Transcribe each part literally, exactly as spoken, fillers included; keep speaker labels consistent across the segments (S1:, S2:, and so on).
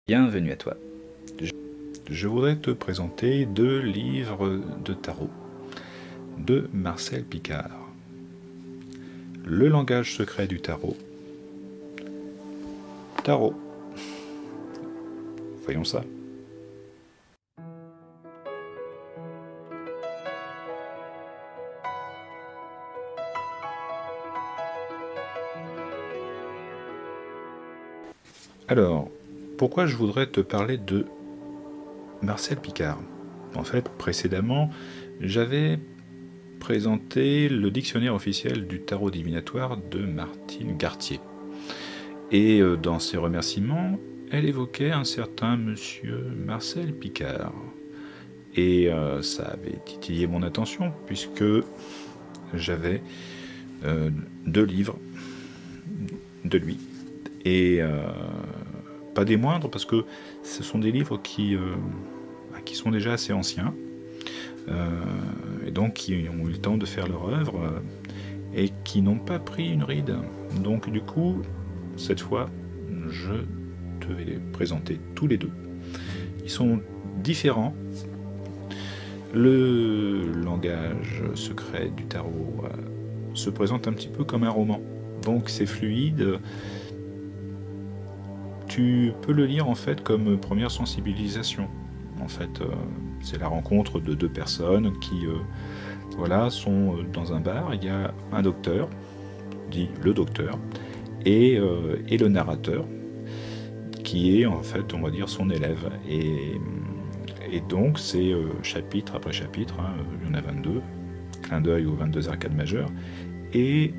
S1: Bienvenue à toi. Je, je voudrais te présenter deux livres de tarot de Marcel Picard. Le langage secret du tarot. Tarot. Voyons ça. Alors, pourquoi je voudrais te parler de Marcel Picard? En fait, précédemment, j'avais présenté le dictionnaire officiel du tarot divinatoire de Martine Gartier. Et dans ses remerciements, elle évoquait un certain monsieur Marcel Picard. Et euh, ça avait titillé mon attention, puisque j'avais euh, deux livres de lui. Et euh, pas des moindres, parce que ce sont des livres qui, euh, qui sont déjà assez anciens, euh, et donc qui ont eu le temps de faire leur œuvre, euh, et qui n'ont pas pris une ride. Donc du coup, cette fois, je te vais les présenter tous les deux. Ils sont différents. Le langage secret du tarot euh, se présente un petit peu comme un roman. Donc c'est fluide. Tu peux le lire en fait comme première sensibilisation. En fait, euh, c'est la rencontre de deux personnes qui euh, voilà, sont dans un bar. Il y a un docteur, dit le docteur, et, euh, et le narrateur, qui est en fait, on va dire, son élève. Et, et donc, c'est euh, chapitre après chapitre, hein, il y en a vingt-deux, clin d'œil aux vingt-deux arcades majeures, et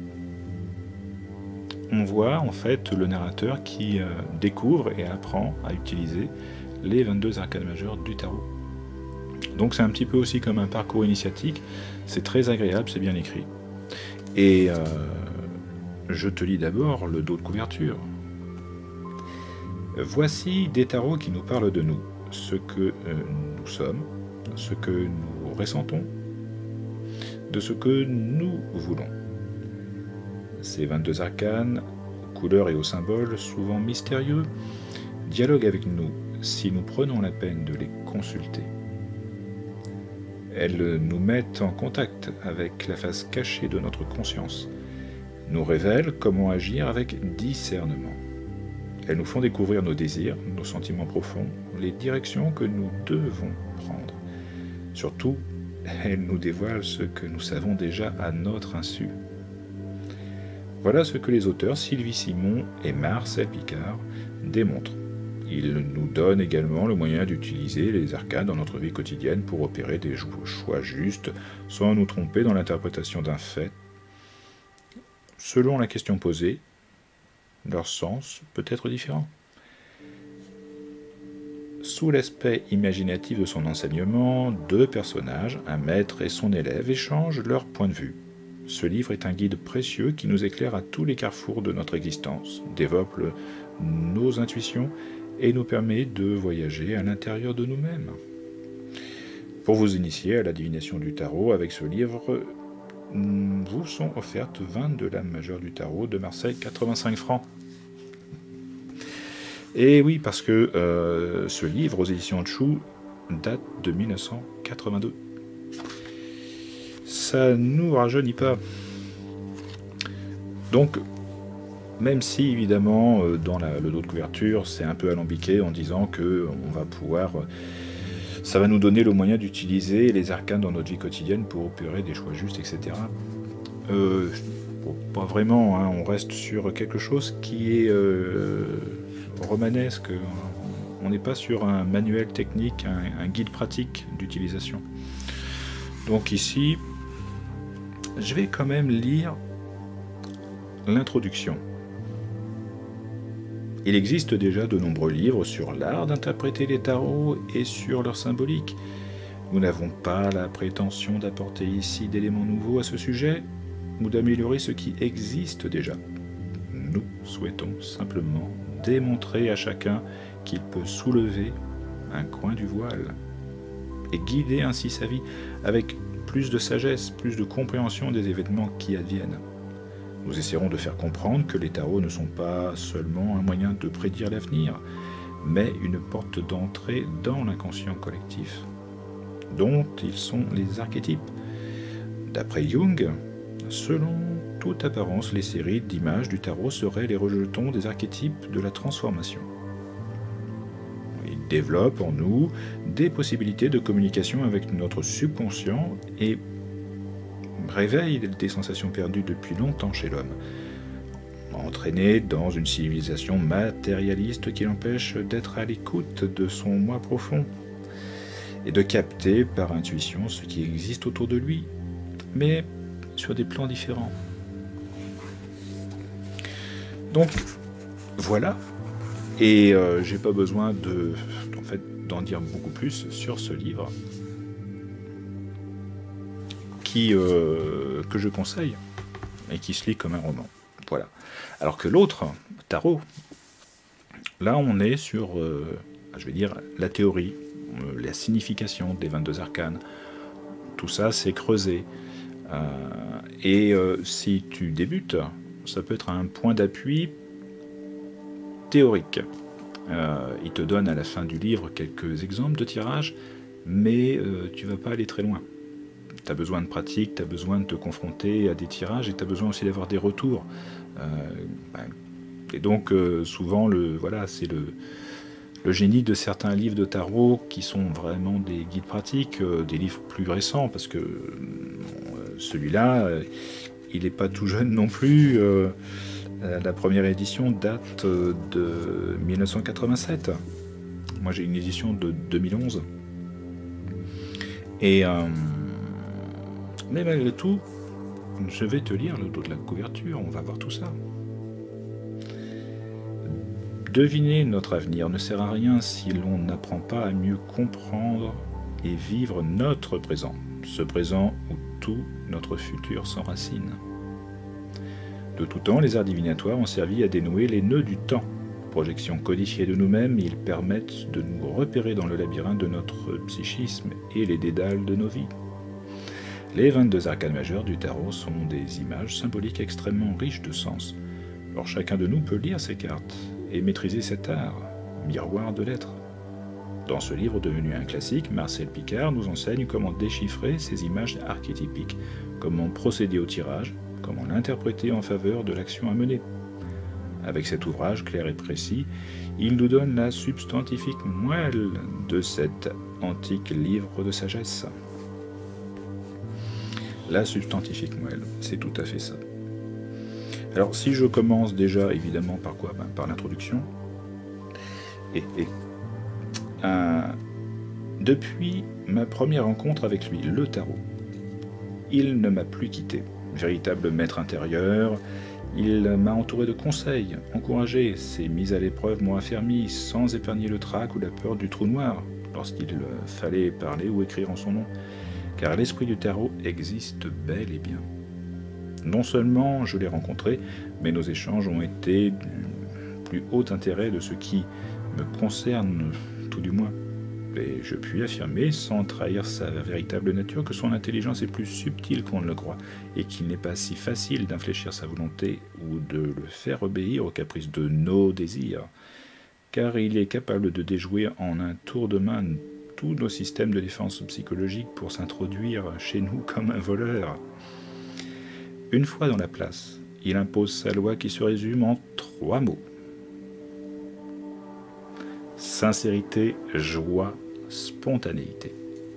S1: on voit en fait le narrateur qui euh, découvre et apprend à utiliser les vingt-deux arcades majeures du tarot. Donc c'est un petit peu aussi comme un parcours initiatique, c'est très agréable, c'est bien écrit. Et euh, je te lis d'abord le dos de couverture. Voici des tarots qui nous parlent de nous, ce que euh, nous sommes, ce que nous ressentons, de ce que nous voulons. Ces vingt-deux arcanes, aux couleurs et aux symboles souvent mystérieux, dialoguent avec nous si nous prenons la peine de les consulter. Elles nous mettent en contact avec la face cachée de notre conscience, nous révèlent comment agir avec discernement. Elles nous font découvrir nos désirs, nos sentiments profonds, les directions que nous devons prendre. Surtout, elles nous dévoilent ce que nous savons déjà à notre insu. Voilà ce que les auteurs Sylvie Simon et Marcel Picard démontrent. Ils nous donnent également le moyen d'utiliser les arcanes dans notre vie quotidienne pour opérer des choix justes, sans nous tromper dans l'interprétation d'un fait. Selon la question posée, leur sens peut être différent. Sous l'aspect imaginatif de son enseignement, deux personnages, un maître et son élève, échangent leur point de vue. Ce livre est un guide précieux qui nous éclaire à tous les carrefours de notre existence, développe le, nos intuitions et nous permet de voyager à l'intérieur de nous-mêmes. Pour vous initier à la divination du tarot, avec ce livre, vous sont offertes vingt-deux lames majeures du tarot de Marseille, quatre-vingt-cinq francs. Et oui, parce que euh, ce livre aux éditions Chou date de mille neuf cent quatre-vingt-deux. Ça nous rajeunit pas. Donc, même si évidemment dans la, le dos de couverture c'est un peu alambiqué en disant que on va pouvoir, ça va nous donner le moyen d'utiliser les arcanes dans notre vie quotidienne pour opérer des choix justes, et cetera. Euh, bon, pas vraiment, hein, on reste sur quelque chose qui est euh, romanesque. On n'est pas sur un manuel technique, un, un guide pratique d'utilisation. Donc ici, je vais quand même lire l'introduction. Il existe déjà de nombreux livres sur l'art d'interpréter les tarots et sur leur symbolique. Nous n'avons pas la prétention d'apporter ici d'éléments nouveaux à ce sujet ou d'améliorer ce qui existe déjà. Nous souhaitons simplement démontrer à chacun qu'il peut soulever un coin du voile et guider ainsi sa vie avec plus de sagesse, plus de compréhension des événements qui adviennent. Nous essaierons de faire comprendre que les tarots ne sont pas seulement un moyen de prédire l'avenir, mais une porte d'entrée dans l'inconscient collectif, dont ils sont les archétypes. D'après Jung, selon toute apparence, les séries d'images du tarot seraient les rejetons des archétypes de la transformation. Ils développent en nous des possibilités de communication avec notre subconscient et réveillent des sensations perdues depuis longtemps chez l'homme, entraîné dans une civilisation matérialiste qui l'empêche d'être à l'écoute de son moi profond et de capter par intuition ce qui existe autour de lui, mais sur des plans différents. Donc voilà, et euh, j'ai pas besoin de, en fait, d'en dire beaucoup plus sur ce livre qui, euh, que je conseille et qui se lit comme un roman. Voilà. Alors que l'autre, tarot, là on est sur, euh, je vais dire, la théorie, euh, la signification des vingt-deux arcanes. Tout ça, c'est creusé. Euh, et euh, si tu débutes, ça peut être un point d'appui théorique. Euh, il te donne à la fin du livre quelques exemples de tirages, mais euh, tu ne vas pas aller très loin. Tu as besoin de pratique, tu as besoin de te confronter à des tirages et tu as besoin aussi d'avoir des retours. Euh, ben, et donc, euh, souvent, le, voilà, c'est le, le génie de certains livres de tarot qui sont vraiment des guides pratiques, euh, des livres plus récents, parce que bon, euh, celui-là, euh, il n'est pas tout jeune non plus. Euh, la première édition date euh, de mille neuf cent quatre-vingt-sept. Moi, j'ai une édition de deux mille onze. Et... Euh, Mais malgré tout, je vais te lire le dos de la couverture, on va voir tout ça. Deviner notre avenir ne sert à rien si l'on n'apprend pas à mieux comprendre et vivre notre présent, ce présent où tout notre futur s'enracine. De tout temps, les arts divinatoires ont servi à dénouer les nœuds du temps. Projections codifiées de nous-mêmes, ils permettent de nous repérer dans le labyrinthe de notre psychisme et les dédales de nos vies. Les vingt-deux arcanes majeures du tarot sont des images symboliques extrêmement riches de sens. Alors chacun de nous peut lire ces cartes et maîtriser cet art, miroir de l'être. Dans ce livre devenu un classique, Marcel Picard nous enseigne comment déchiffrer ces images archétypiques, comment procéder au tirage, comment l'interpréter en faveur de l'action à mener. Avec cet ouvrage clair et précis, il nous donne la substantifique moelle de cet antique livre de sagesse. La substantifique moelle, c'est tout à fait ça. Alors si je commence déjà évidemment par quoi? Ben, par l'introduction. Et, et euh, depuis ma première rencontre avec lui, le tarot, il ne m'a plus quitté. Véritable maître intérieur, il m'a entouré de conseils, encouragé, ses mises à l'épreuve m'ont affermi, sans épargner le trac ou la peur du trou noir, lorsqu'il fallait parler ou écrire en son nom. Car l'esprit du tarot existe bel et bien. Non seulement je l'ai rencontré, mais nos échanges ont été du plus haut intérêt de ce qui me concerne, tout du moins. Et je puis affirmer, sans trahir sa véritable nature, que son intelligence est plus subtile qu'on ne le croit, et qu'il n'est pas si facile d'infléchir sa volonté ou de le faire obéir aux caprices de nos désirs, car il est capable de déjouer en un tour de main tous nos systèmes de défense psychologique pour s'introduire chez nous comme un voleur. Une fois dans la place, il impose sa loi qui se résume en trois mots. Sincérité, joie, spontanéité.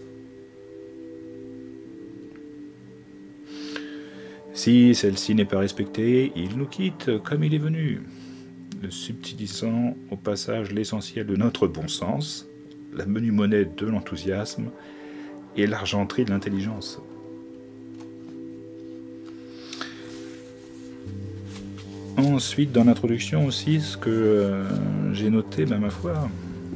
S1: Si celle-ci n'est pas respectée, il nous quitte comme il est venu, subtilisant au passage l'essentiel de notre bon sens, la menue monnaie de l'enthousiasme et l'argenterie de l'intelligence. Ensuite, dans l'introduction aussi, ce que euh, j'ai noté, ben, ma foi,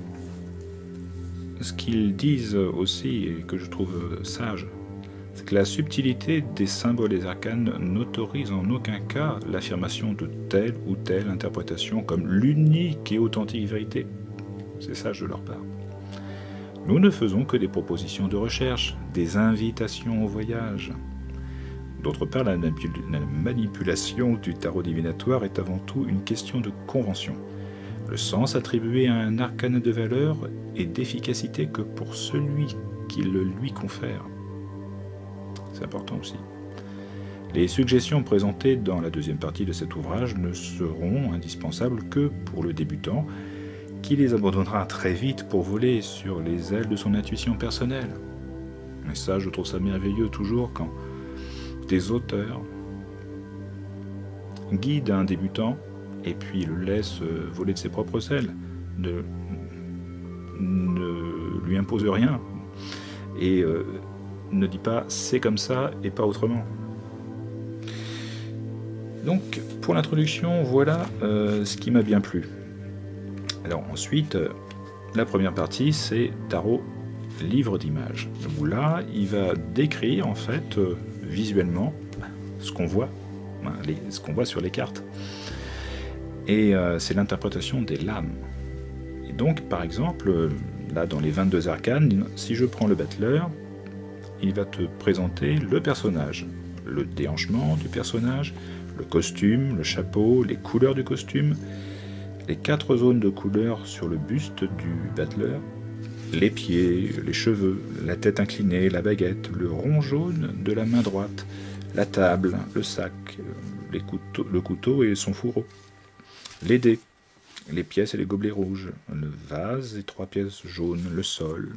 S1: ce qu'ils disent aussi, et que je trouve sage, c'est que la subtilité des symboles des arcanes n'autorise en aucun cas l'affirmation de telle ou telle interprétation comme l'unique et authentique vérité. C'est sage de leur part. Nous ne faisons que des propositions de recherche, des invitations au voyage. D'autre part, la manipulation du tarot divinatoire est avant tout une question de convention. Le sens attribué à un arcane de valeur et d'efficacité que pour celui qui le lui confère. C'est important aussi. Les suggestions présentées dans la deuxième partie de cet ouvrage ne seront indispensables que pour le débutant, qui les abandonnera très vite pour voler sur les ailes de son intuition personnelle. Mais ça, je trouve ça merveilleux toujours quand des auteurs guident un débutant et puis le laissent voler de ses propres ailes, ne, ne lui impose rien et euh, ne dit pas c'est comme ça et pas autrement. Donc pour l'introduction, voilà euh, ce qui m'a bien plu. Alors ensuite, euh, la première partie c'est tarot livre d'images, où là il va décrire en fait euh, visuellement ce qu'on voit, hein, les, ce qu'on voit sur les cartes. Et euh, c'est l'interprétation des lames. Et donc, par exemple, euh, là dans les vingt-deux arcanes, si je prends le battleur, il va te présenter le personnage, le déhanchement du personnage, le costume, le chapeau, les couleurs du costume, les quatre zones de couleurs sur le buste du battleur, les pieds, les cheveux, la tête inclinée, la baguette, le rond jaune de la main droite, la table, le sac, les couteaux, le couteau et son fourreau. Les dés, les pièces et les gobelets rouges, le vase et trois pièces jaunes, le sol.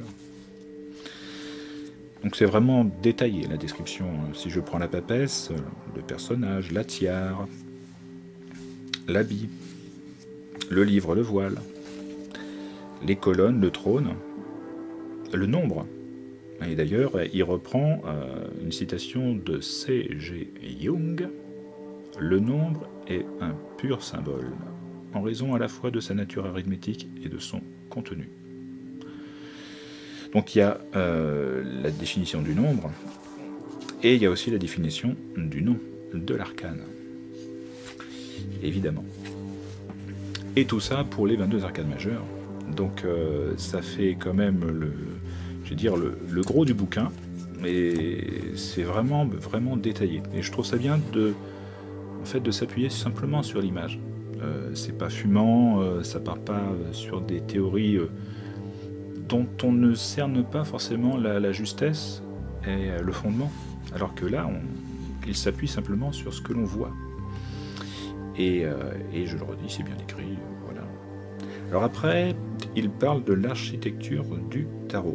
S1: Donc c'est vraiment détaillé la description. Si je prends la papesse, le personnage, la tiare, l'habit, le livre, le voile, les colonnes, le trône, le nombre. Et d'ailleurs, il reprend euh, une citation de C G Jung. Le nombre est un pur symbole, en raison à la fois de sa nature arithmétique et de son contenu. Donc il y a euh, la définition du nombre, et il y a aussi la définition du nom de l'arcane. Évidemment. Et tout ça pour les vingt-deux arcanes majeures. Donc euh, ça fait quand même le, je vais dire, le, le gros du bouquin, et c'est vraiment, vraiment détaillé. Et je trouve ça bien de... En fait, de s'appuyer simplement sur l'image. Euh, c'est pas fumant, euh, ça part pas euh, sur des théories euh, dont on ne cerne pas forcément la, la justesse et euh, le fondement. Alors que là, on, il s'appuie simplement sur ce que l'on voit. Et, euh, et je le redis, c'est bien écrit, euh, voilà. Alors après, il parle de l'architecture du tarot,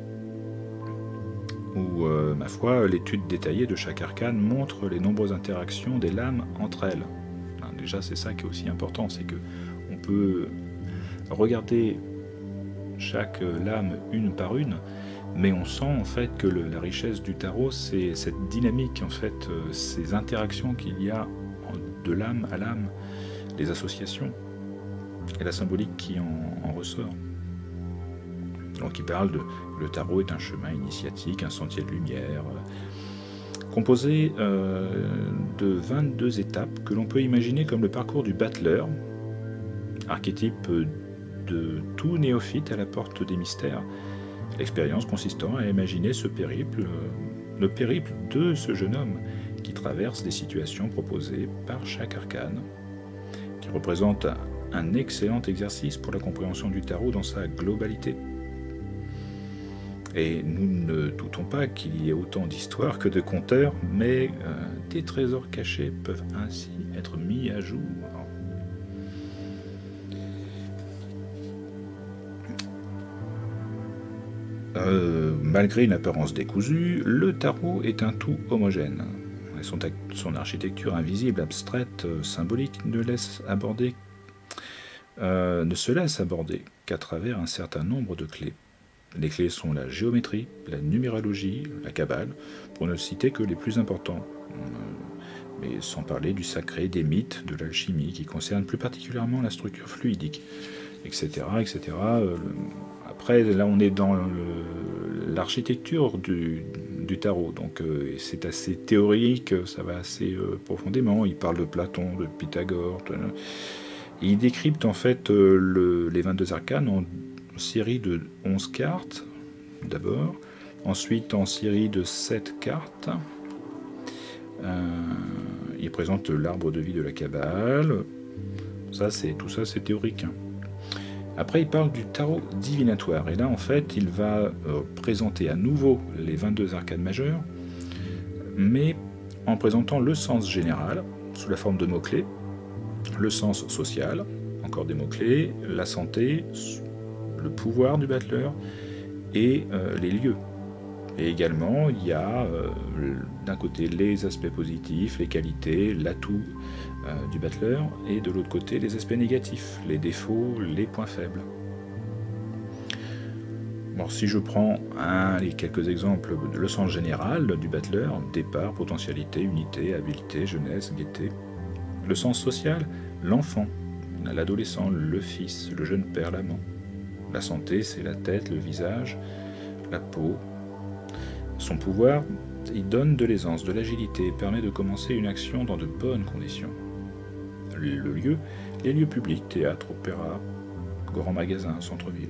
S1: où, euh, ma foi, l'étude détaillée de chaque arcane montre les nombreuses interactions des lames entre elles. Hein, déjà, c'est ça qui est aussi important, c'est que on peut regarder chaque lame une par une, mais on sent en fait que le, la richesse du tarot, c'est cette dynamique, en fait, euh, ces interactions qu'il y a de lame à lame, les associations, et la symbolique qui en, en ressort. Donc il parle de le tarot est un chemin initiatique, un sentier de lumière, euh, composé euh, de vingt-deux étapes que l'on peut imaginer comme le parcours du battleur, archétype de tout néophyte à la porte des mystères. L'expérience consistant à imaginer ce périple, euh, le périple de ce jeune homme qui traverse les situations proposées par chaque arcane, qui représente un excellent exercice pour la compréhension du tarot dans sa globalité. Et nous ne doutons pas qu'il y ait autant d'histoires que de conteurs, mais euh, des trésors cachés peuvent ainsi être mis à jour. Euh, malgré une apparence décousue, le tarot est un tout homogène. Son, son architecture invisible, abstraite, symbolique ne, laisse aborder, euh, ne se laisse aborder qu'à travers un certain nombre de clés. Les clés sont la géométrie, la numérologie, la kabbale, pour ne citer que les plus importants. Mais sans parler du sacré, des mythes, de l'alchimie, qui concernent plus particulièrement la structure fluidique, et cetera, et cetera. Après, là, on est dans l'architecture du, du tarot, donc euh, c'est assez théorique, ça va assez euh, profondément. Il parle de Platon, de Pythagore. De... Il décrypte en fait euh, le, les vingt-deux arcanes en série de onze cartes, d'abord, ensuite en série de sept cartes. Euh, il présente l'arbre de vie de la Kabbale. Ça, c'est tout ça, c'est théorique. Hein. Après, il parle du tarot divinatoire. Et là, en fait, il va euh, présenter à nouveau les vingt-deux arcanes majeures, mais en présentant le sens général, sous la forme de mots-clés, le sens social, encore des mots-clés, la santé, le pouvoir du battleur et euh, les lieux. Et également, il y a euh, d'un côté les aspects positifs, les qualités, l'atout euh, du battleur, et de l'autre côté les aspects négatifs, les défauts, les points faibles. Bon, si je prends un, les quelques exemples, le sens général du battleur, départ, potentialité, unité, habileté, jeunesse, gaieté. Le sens social, l'enfant, l'adolescent, le fils, le jeune père, l'amant. La santé, c'est la tête, le visage, la peau. Son pouvoir, il donne de l'aisance, de l'agilité, permet de commencer une action dans de bonnes conditions. Le lieu, les lieux publics, théâtre, opéra, grands magasins, centre-ville.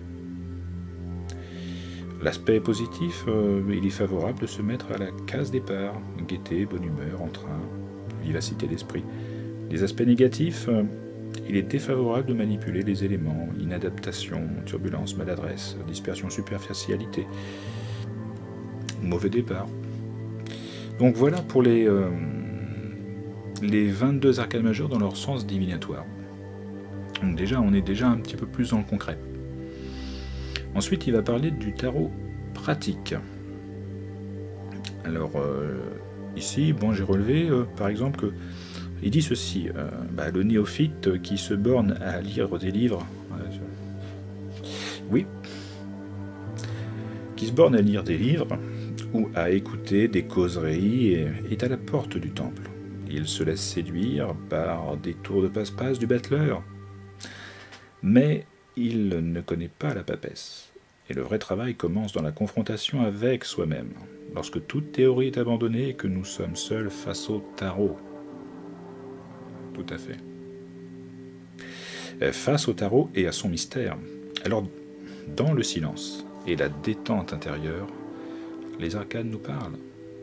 S1: L'aspect positif, euh, il est favorable de se mettre à la case départ, gaieté, bonne humeur, entrain, vivacité d'esprit. Les aspects négatifs, euh, il est défavorable de manipuler les éléments, inadaptation, turbulence, maladresse, dispersion, superficialité, mauvais départ. Donc voilà pour les, euh, les vingt-deux arcanes majeures dans leur sens divinatoire. Donc déjà, on est déjà un petit peu plus dans le concret. Ensuite, il va parler du tarot pratique. Alors, euh, ici, bon, j'ai relevé, euh, par exemple, que il dit ceci, euh, bah, le néophyte qui se borne à lire des livres, euh, oui, qui se borne à lire des livres ou à écouter des causeries est à la porte du temple. Il se laisse séduire par des tours de passe-passe du battleur, mais il ne connaît pas la papesse. Et le vrai travail commence dans la confrontation avec soi-même, lorsque toute théorie est abandonnée et que nous sommes seuls face au tarot. Tout à fait. Face au tarot et à son mystère. Alors, dans le silence et la détente intérieure, les arcanes nous parlent.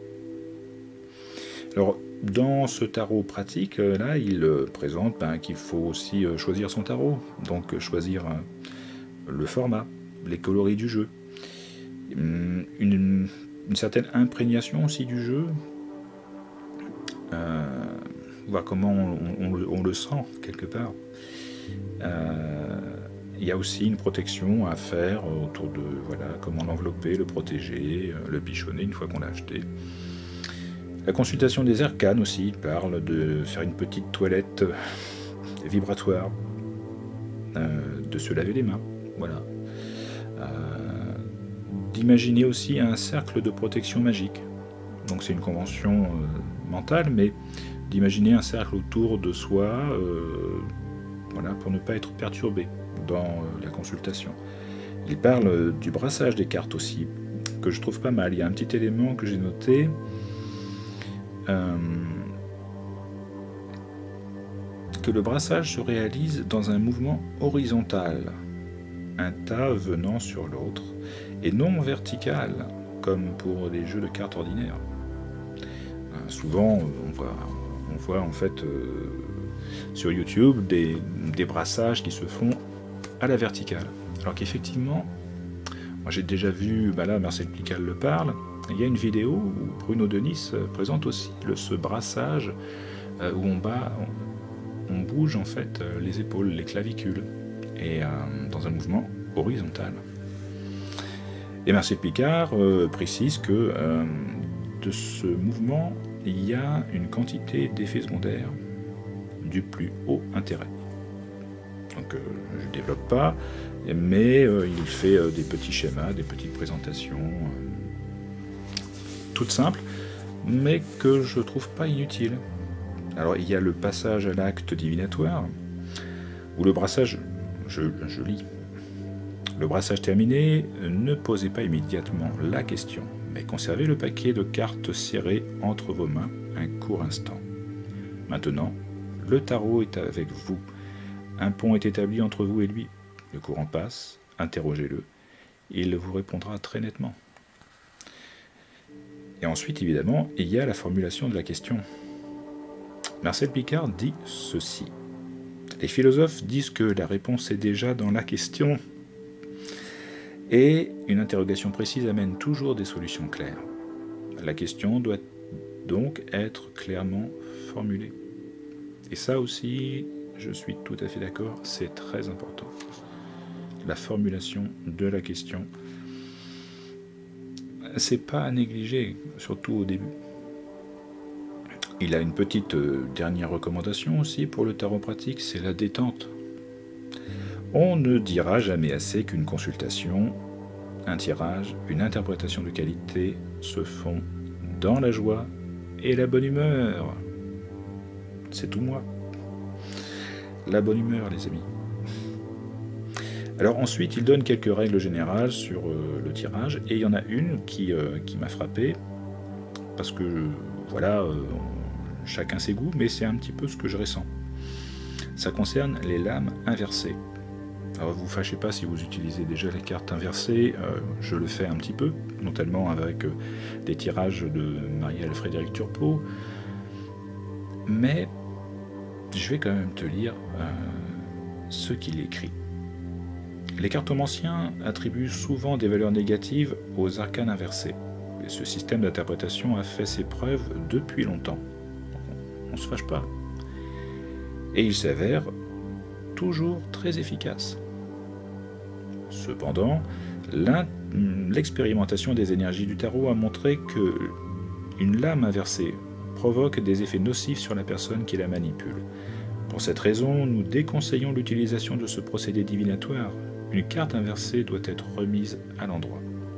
S1: Alors, dans ce tarot pratique, là, il présente ben, qu'il faut aussi choisir son tarot, donc choisir le format, les coloris du jeu, une, une certaine imprégnation aussi du jeu, euh, voir comment on, on, on, on le sent quelque part. Euh, il y a aussi une protection à faire autour de voilà, comment l'envelopper, le protéger, le bichonner une fois qu'on l'a acheté. La consultation des arcanes aussi parle de faire une petite toilette vibratoire, euh, de se laver les mains, voilà. Euh, d'imaginer aussi un cercle de protection magique. Donc c'est une convention euh, mentale, mais d'imaginer un cercle autour de soi, euh, voilà, pour ne pas être perturbé dans euh, la consultation. Il parle euh, du brassage des cartes aussi, que je trouve pas mal. Il y a un petit élément que j'ai noté. Euh, que le brassage se réalise dans un mouvement horizontal, un tas venant sur l'autre, et non vertical, comme pour les jeux de cartes ordinaires. Euh, souvent, on voit, on voit en fait euh, sur YouTube des, des brassages qui se font à la verticale. Alors qu'effectivement, moi j'ai déjà vu, bah là Marcel Pical le parle, il y a une vidéo où Bruno Denis présente aussi le, ce brassage euh, où on, bat, on, on bouge en fait les épaules, les clavicules, et euh, dans un mouvement horizontal. Et Marcel Picard euh, précise que euh, de ce mouvement, il y a une quantité d'effets secondaires du plus haut intérêt. Donc euh, je ne développe pas, mais euh, il fait euh, des petits schémas, des petites présentations, euh, toutes simples, mais que je trouve pas inutiles. Alors il y a le passage à l'acte divinatoire, où le brassage, je, je lis, le brassage terminé, ne posez pas immédiatement la question, mais conservez le paquet de cartes serré entre vos mains un court instant. Maintenant, le tarot est avec vous. Un pont est établi entre vous et lui. Le courant passe, interrogez-le. Il vous répondra très nettement. Et ensuite, évidemment, il y a la formulation de la question. Marcel Picard dit ceci. Les philosophes disent que la réponse est déjà dans la question. Et une interrogation précise amène toujours des solutions claires. La question doit donc être clairement formulée. Et ça aussi, je suis tout à fait d'accord, c'est très important. La formulation de la question, c'est pas à négliger, surtout au début. Il a une petite euh, dernière recommandation aussi pour le tarot pratique, c'est la détente. On ne dira jamais assez qu'une consultation, un tirage, une interprétation de qualité se font dans la joie et la bonne humeur. C'est tout moi. La bonne humeur, les amis. Alors ensuite, il donne quelques règles générales sur euh, le tirage, et il y en a une qui, euh, qui m'a frappé, parce que, voilà, euh, chacun ses goûts, mais c'est un petit peu ce que je ressens. Ça concerne les lames inversées. Alors vous ne fâchez pas si vous utilisez déjà les cartes inversées, euh, je le fais un petit peu, notamment avec euh, des tirages de Marielle Frédéric Turpot, mais je vais quand même te lire euh, ce qu'il écrit. Les cartomanciens attribuent souvent des valeurs négatives aux arcanes inversés. Et ce système d'interprétation a fait ses preuves depuis longtemps. On ne se fâche pas. Et il s'avère toujours très efficace. Cependant, l'expérimentation des énergies du tarot a montré que une lame inversée provoque des effets nocifs sur la personne qui la manipule. Pour cette raison, nous déconseillons l'utilisation de ce procédé divinatoire. Une carte inversée doit être remise à l'endroit.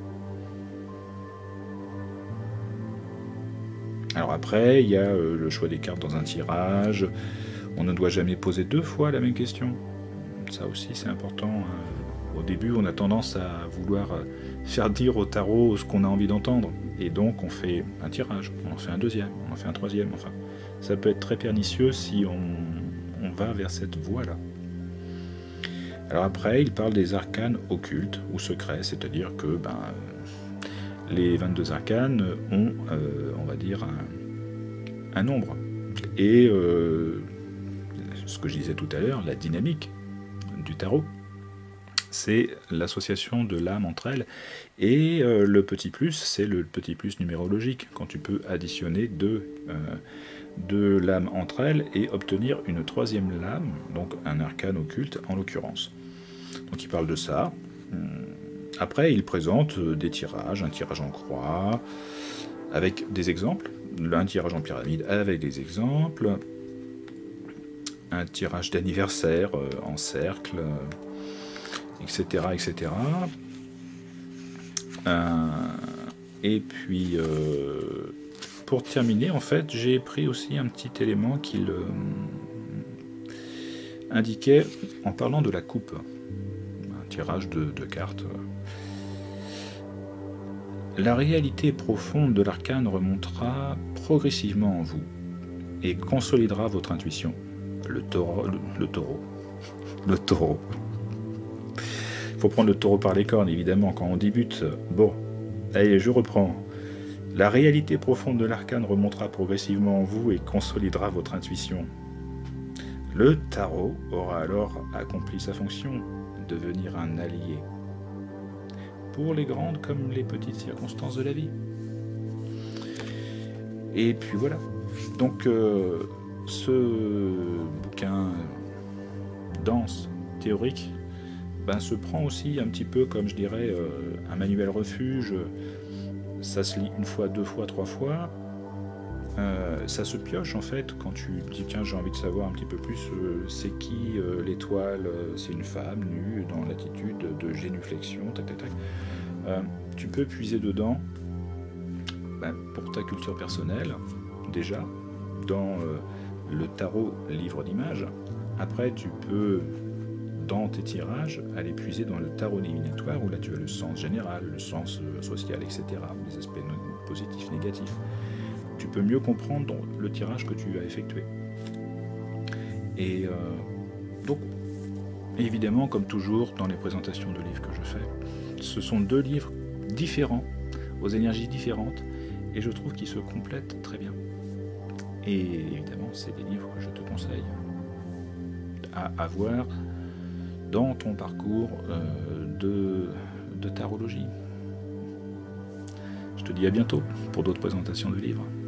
S1: Alors après, il y a euh, le choix des cartes dans un tirage. On ne doit jamais poser deux fois la même question. Ça aussi, c'est important. Au début, on a tendance à vouloir faire dire au tarot ce qu'on a envie d'entendre. Et donc, on fait un tirage, on en fait un deuxième, on en fait un troisième. Enfin, ça peut être très pernicieux si on, on va vers cette voie-là. Alors après, il parle des arcanes occultes ou secrets, c'est-à-dire que ben, les vingt-deux arcanes ont, euh, on va dire, un, un nombre. Et euh, ce que je disais tout à l'heure, la dynamique du tarot, c'est l'association de l'âme entre elles. Et euh, le petit plus, c'est le petit plus numérologique, quand tu peux additionner deux, euh, deux lames entre elles et obtenir une troisième lame, donc un arcane occulte en l'occurrence. Donc il parle de ça. Après, il présente des tirages, un tirage en croix, avec des exemples, un tirage en pyramide avec des exemples, un tirage d'anniversaire euh, en cercle, euh, et cetera, et cetera. Euh, et puis, euh, pour terminer, en fait, j'ai pris aussi un petit élément qu'il euh, indiquait en parlant de la coupe. Un tirage de, de cartes. La réalité profonde de l'arcane remontera progressivement en vous et consolidera votre intuition. Le taureau, le, le taureau, le taureau. Il faut prendre le taureau par les cornes, évidemment, quand on débute. Bon, allez, je reprends. La réalité profonde de l'arcane remontera progressivement en vous et consolidera votre intuition. Le tarot aura alors accompli sa fonction, devenir un allié, pour les grandes comme les petites circonstances de la vie. Et puis voilà. Donc, euh, ce bouquin dense, théorique, ben, se prend aussi un petit peu comme, je dirais, euh, un manuel refuge. Ça se lit une fois, deux fois, trois fois. Euh, ça se pioche en fait quand tu dis tiens, j'ai envie de savoir un petit peu plus euh, c'est qui euh, l'étoile, euh, c'est une femme nue dans l'attitude de génuflexion, tac tac tac. Euh, tu peux puiser dedans ben, pour ta culture personnelle déjà dans euh, le tarot livre d'images. Après tu peux dans tes tirages aller puiser dans le tarot divinatoire où là tu as le sens général, le sens euh, social, et cetera, les aspects positifs, négatifs. Tu peux mieux comprendre le tirage que tu as effectué. Et euh, donc, évidemment, comme toujours dans les présentations de livres que je fais, ce sont deux livres différents, aux énergies différentes, et je trouve qu'ils se complètent très bien. Et évidemment, c'est des livres que je te conseille à avoir dans ton parcours euh, de, de tarologie. Je te dis à bientôt pour d'autres présentations de livres.